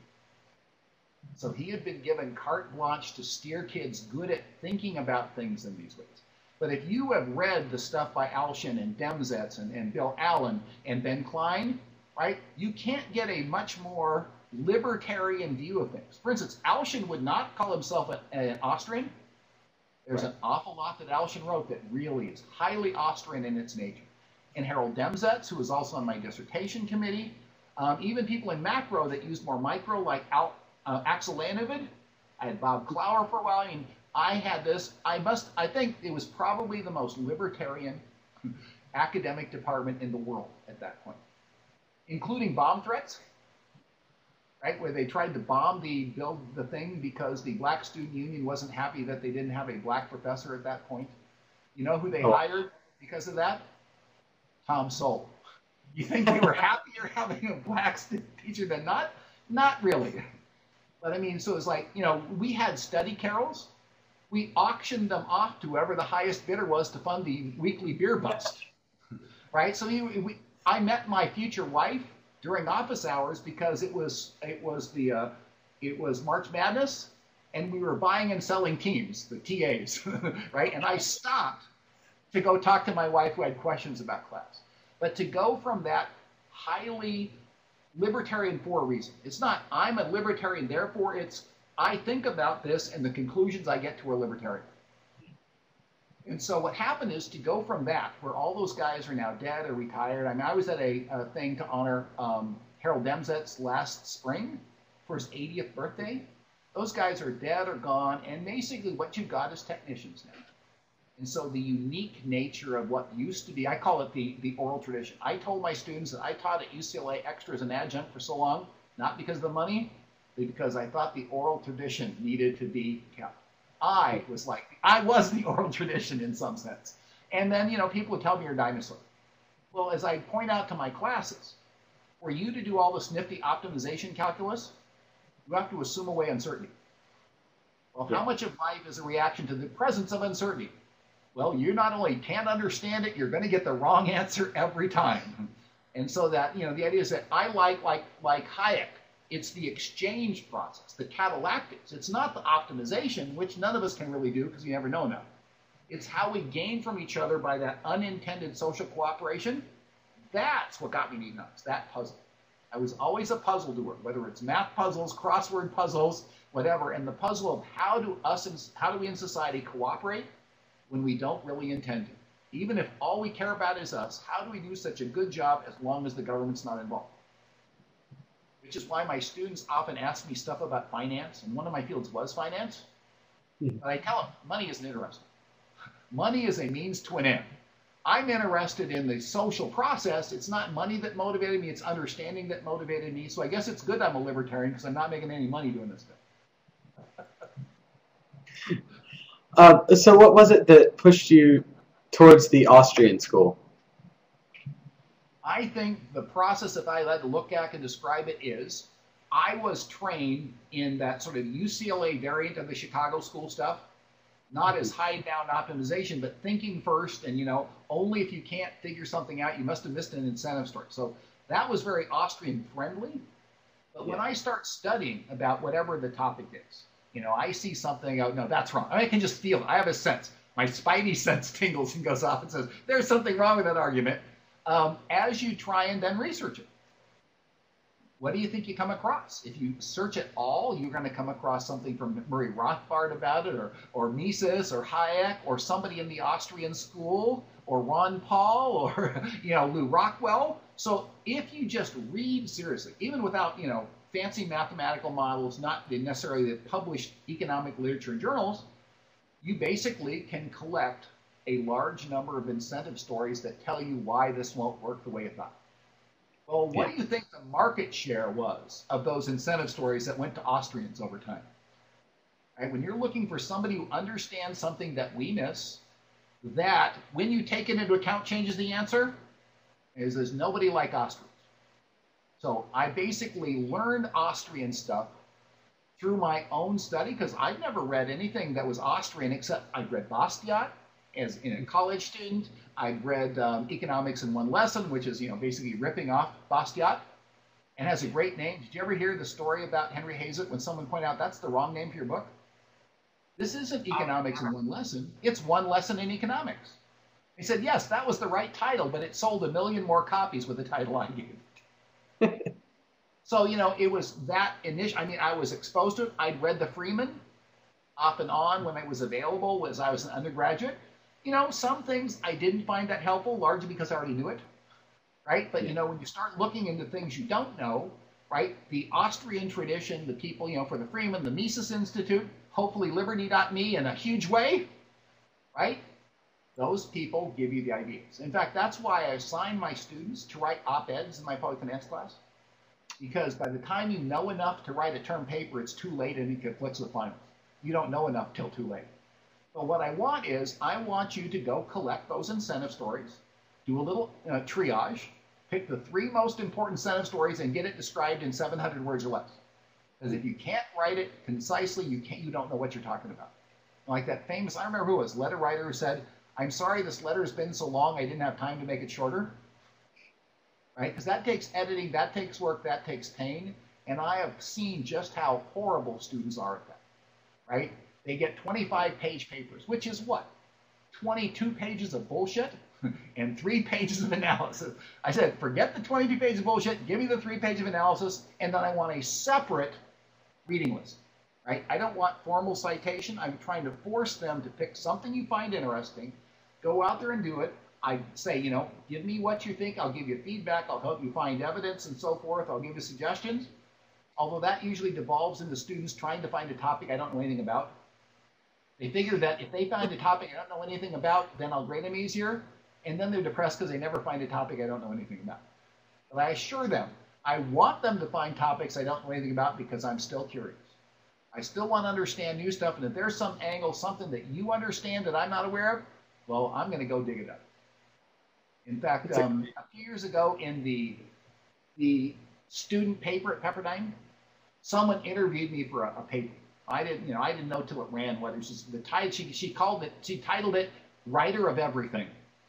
So he had been given carte blanche to steer kids good at thinking about things in these ways. But if you have read the stuff by Alshin and Demsetz and Bill Allen and Ben Klein, right, you can't get a much more libertarian view of things. For instance, Alshin would not call himself an Austrian. There's an awful lot that Alshin wrote that really is highly Austrian in its nature. And Harold Demsetz, who was also on my dissertation committee, even people in macro that used more micro, like Axel Lanovid. I had Bob Clower for a while. I mean, I had this. I think it was probably the most libertarian academic department in the world at that point, including bomb threats, right? Where they tried to build the thing because the Black Student Union wasn't happy that they didn't have a black professor at that point. You know who they hired because of that? Tom Sowell. You think they were happier having a black teacher than not? Not really. But I mean, so it's like, we had study carols. We auctioned them off to whoever the highest bidder was to fund the weekly beer bust, right? So I met my future wife during office hours because it was March Madness, and we were buying and selling teams, the TAs, right? And I stopped to go talk to my wife who had questions about class. But to go from that highly libertarian for a reason. It's not, I'm a libertarian, therefore it's, I think about this and the conclusions I get to are libertarian. And so what happened is to go from that, where all those guys are now dead or retired. I mean, I was at a thing to honor Harold Demsetz last spring for his 80th birthday. Those guys are dead or gone, and basically what you got is technicians now. And so the unique nature of what used to be, I call it the oral tradition. I told my students that I taught at UCLA extra as an adjunct for so long, not because of the money, but because I thought the oral tradition needed to be kept. I was the oral tradition in some sense. And then, people would tell me you're a dinosaur. Well, as I point out to my classes, for you to do all this nifty optimization calculus, you have to assume away uncertainty. Well, how much of life is a reaction to the presence of uncertainty? Well, you not only can't understand it, you're going to get the wrong answer every time. And so that, the idea is that I like Hayek, it's the exchange process, the catalactics. It's not the optimization, which none of us can really do because you never know enough. It's how we gain from each other by that unintended social cooperation. That's what got me in economics, that puzzle. I was always a puzzle doer, whether it's math puzzles, crossword puzzles, whatever. And the puzzle of how do we in society cooperate when we don't really intend to. Even if all we care about is us, how do we do such a good job as long as the government's not involved? Which is why my students often ask me stuff about finance, and one of my fields was finance. But I tell them, money isn't interesting. Money is a means to an end. I'm interested in the social process. It's not money that motivated me, it's understanding that motivated me. So I guess it's good I'm a libertarian because I'm not making any money doing this stuff. So what was it that pushed you towards the Austrian school? I think the process, if I had to look at and describe it, is I was trained in that sort of UCLA variant of the Chicago school stuff. Not as hide down optimization, but thinking first, and only if you can't figure something out, you must have missed an incentive story. So that was very Austrian friendly. But when I start studying about whatever the topic is, I see something, I go, no, that's wrong. I can just feel it. I have a sense. My spidey sense tingles and goes off and says, there's something wrong with that argument. As you try and then research it. What do you think you come across? If you search it all, you're going to come across something from Murray Rothbard about it, or Mises, or Hayek, or somebody in the Austrian school, or Ron Paul, or Lou Rockwell. So if you just read seriously, even without fancy mathematical models, not necessarily the published economic literature and journals, you basically can collect a large number of incentive stories that tell you why this won't work the way you thought. Well, what do you think the market share was of those incentive stories that went to Austrians over time? Right? When you're looking for somebody who understands something that we miss, that when you take it into account changes the answer, is there's nobody like Austrians. So I basically learned Austrian stuff through my own study because I'd never read anything that was Austrian except I'd read Bastiat as a college student. I'd read Economics in One Lesson, which is basically ripping off Bastiat, and has a great name. Did you ever hear the story about Henry Hazlitt when someone pointed out that's the wrong name for your book? This isn't Economics in One Lesson. It's One Lesson in Economics. He said, yes, that was the right title, but it sold 1 million more copies with the title I gave. So, it was that initial. I was exposed to it. I'd read the Freeman off and on when it was available as I was an undergraduate. Some things I didn't find that helpful, largely because I already knew it, right? But, when you start looking into things you don't know, right, the Austrian tradition, the people, for the Freeman, the Mises Institute, hopefully Liberty.me in a huge way, right? Those people give you the ideas. In fact, that's why I assign my students to write op-eds in my public finance class, because by the time you know enough to write a term paper, it's too late and it conflicts with finals. You don't know enough till too late. So what I want is, I want you to go collect those incentive stories, do a little triage, pick the 3 most important incentive stories and get it described in 700 words or less. Because if you can't write it concisely, you don't know what you're talking about. Like that famous, I remember who it was, letter writer who said, I'm sorry this letter has been so long, I didn't have time to make it shorter. Right? Because that takes editing, that takes work, that takes pain. And I have seen just how horrible students are at that. Right? They get 25-page papers, which is what? 22 pages of bullshit and 3 pages of analysis. I said, forget the 22 pages of bullshit, give me the 3 pages of analysis, and then I want a separate reading list. Right? I don't want formal citation. I'm trying to force them to pick something you find interesting, go out there and do it. I say, give me what you think. I'll give you feedback. I'll help you find evidence and so forth. I'll give you suggestions. Although that usually devolves into students trying to find a topic I don't know anything about. They figure that if they find a topic I don't know anything about, then I'll grade them easier. And then they're depressed because they never find a topic I don't know anything about. But I assure them, I want them to find topics I don't know anything about because I'm still curious. I still want to understand new stuff. And if there's some angle, something that you understand that I'm not aware of, well, I'm going to go dig it up. In fact, a few years ago in the student paper at Pepperdine, someone interviewed me for a paper. I didn't know till it ran whether it's the title. She titled it "Writer of Everything,"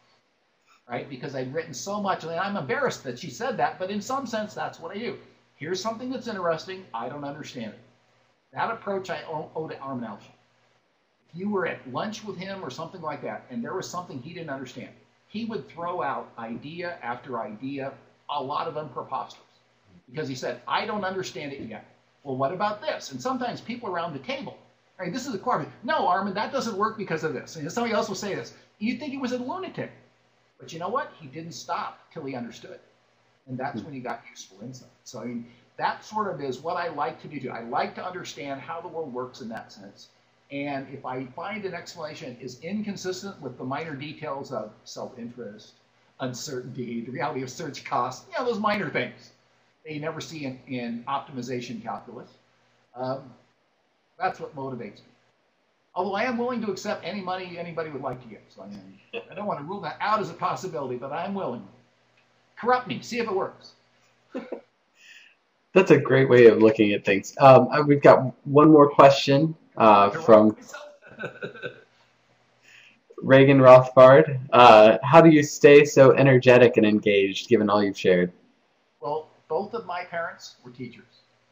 right? Because I'd written so much, and I'm embarrassed that she said that, but in some sense, that's what I do. Here's something that's interesting. I don't understand it. That approach I owe to Armin Alshin. If you were at lunch with him or something like that, and there was something he didn't understand, he would throw out idea after idea, a lot of them preposterous. Because he said, I don't understand it yet. Well, what about this? And sometimes people around the table, right, this is a core. No, Armin, that doesn't work because of this. And somebody else will say this. You'd think he was a lunatic. But you know what? He didn't stop till he understood. And that's when he got useful insight. So I mean, that sort of is what I like to do. I like to understand how the world works in that sense. And if I find an explanation is inconsistent with the minor details of self-interest, uncertainty, the reality of search costs, those minor things that you never see in optimization calculus, that's what motivates me. Although I am willing to accept any money anybody would like to give. So I don't want to rule that out as a possibility, but I'm willing. Corrupt me, see if it works. That's a great way of looking at things. We've got one more question from Reagan Rothbard. How do you stay so energetic and engaged given all you've shared? Well, both of my parents were teachers.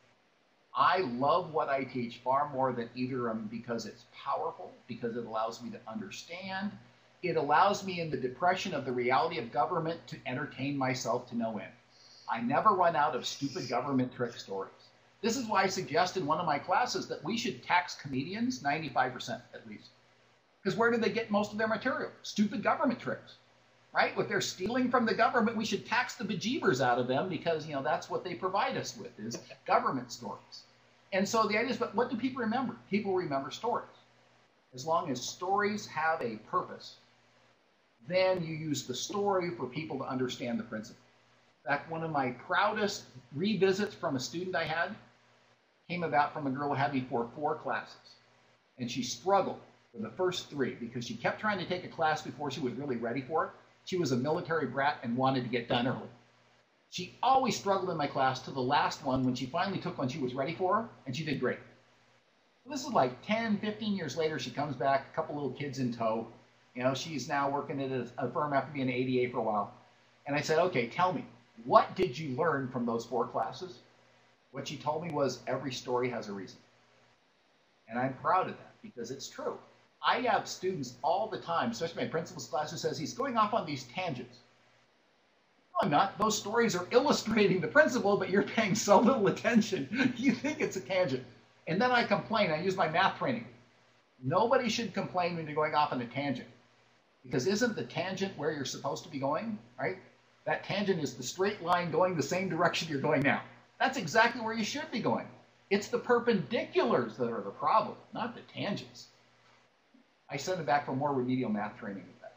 I love what I teach far more than either of them because it's powerful, because it allows me to understand. It allows me in the depression of the reality of government to entertain myself to no end. I never run out of stupid government trick stories. This is why I suggest in one of my classes that we should tax comedians 95% at least. Because where do they get most of their material? Stupid government tricks, right? What they're stealing from the government, we should tax the bejeebers out of them because, that's what they provide us with is government stories. And so the idea is, but what do people remember? People remember stories. As long as stories have a purpose, then you use the story for people to understand the principle. In fact, one of my proudest revisits from a student I had came about from a girl who had me for 4 classes. And she struggled for the first 3 because she kept trying to take a class before she was really ready for it. She was a military brat and wanted to get done early. She always struggled in my class to the last one when she finally took one she was ready for, and she did great. This is like 10, 15 years later, she comes back, a couple little kids in tow. She's now working at a firm after being an ADA for a while. And I said, okay, tell me, what did you learn from those 4 classes? What she told me was every story has a reason. And I'm proud of that because it's true. I have students all the time, especially my principal's class, who says he's going off on these tangents. No, I'm not. Those stories are illustrating the principle, but you're paying so little attention. You think it's a tangent. And then I complain. I use my math training. Nobody should complain when you're going off on a tangent. Because isn't the tangent where you're supposed to be going, right? That tangent is the straight line going the same direction you're going now. That's exactly where you should be going. It's the perpendiculars that are the problem, not the tangents. I sent it back for more remedial math training at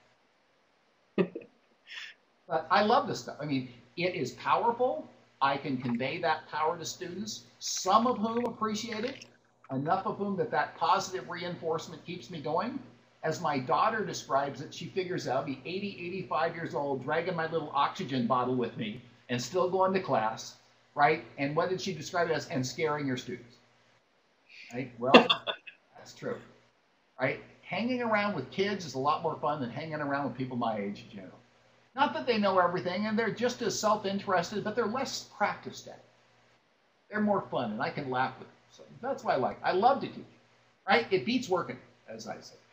that point. But I love this stuff. I mean, it is powerful. I can convey that power to students, some of whom appreciate it, enough of whom that positive reinforcement keeps me going. As my daughter describes it, she figures out I'll be 80, 85 years old, dragging my little oxygen bottle with me and still going to class, right? And what did she describe it as? And scaring your students, right? Well, that's true, right? Hanging around with kids is a lot more fun than hanging around with people my age in general. Not that they know everything, and they're just as self-interested, but they're less practiced at it. They're more fun, and I can laugh with them. So that's what I like. I love to teach, right? It beats working, as I say.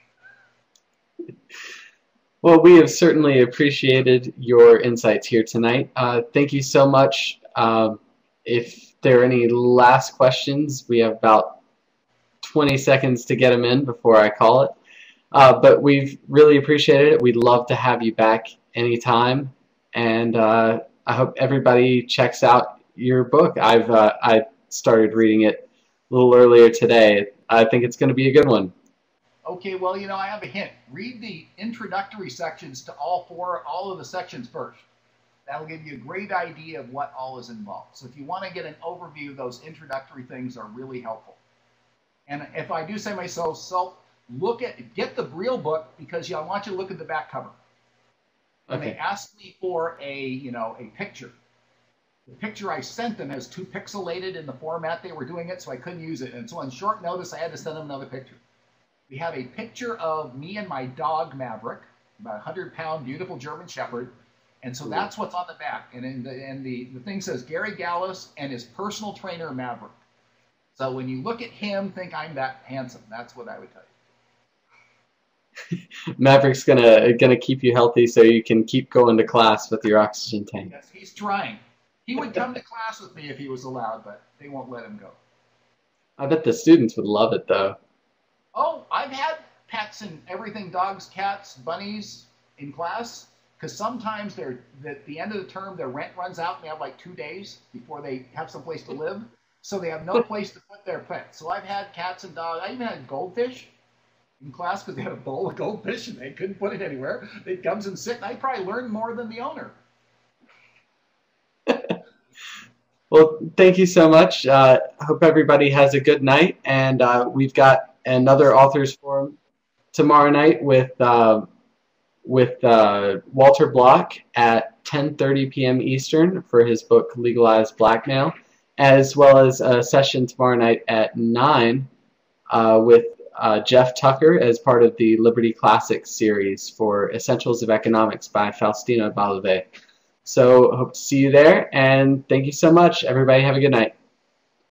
Well, we have certainly appreciated your insights here tonight. Thank you so much. If there are any last questions, we have about 20 seconds to get them in before I call it. But we've really appreciated it. We'd love to have you back anytime. And I hope everybody checks out your book. I started reading it a little earlier today. I think it's going to be a good one. Okay, well, I have a hint. Read the introductory sections to all of the sections first. That'll give you a great idea of what all is involved. So if you want to get an overview, those introductory things are really helpful. And if I do say myself, get the real book because I want you to look at the back cover. And Okay. they asked me for a picture. The picture I sent them has too pixelated in the format they were doing it, so I couldn't use it. And so on short notice, I had to send them another picture. We have a picture of me and my dog, Maverick, about a 100-pound, beautiful German Shepherd. And so that's what's on the back. And the thing says Gary Galles and his personal trainer, Maverick. So when you look at him, think I'm that handsome. That's what I would tell you. Maverick's gonna keep you healthy so you can keep going to class with your oxygen tank. Yes, he's trying. He would come to class with me if he was allowed, but they won't let him go. I bet the students would love it though. Oh, I've had pets and everything, dogs, cats, bunnies in class? Because sometimes at the end of the term, their rent runs out and they have like 2 days before they have someplace to live. So they have no place to put their pets. So I've had cats and dogs. I even had goldfish in class because they had a bowl of goldfish and they couldn't put it anywhere. It comes and sit, and I probably learned more than the owner. Well, thank you so much. Hope everybody has a good night, and we've got another authors forum tomorrow night with Walter Block at 10:30 p.m. Eastern for his book Legalized Blackmail, as well as a session tomorrow night at 9 with Jeff Tucker as part of the Liberty Classics series for Essentials of Economics by Faustino Balave. So hope to see you there, and thank you so much. Everybody have a good night.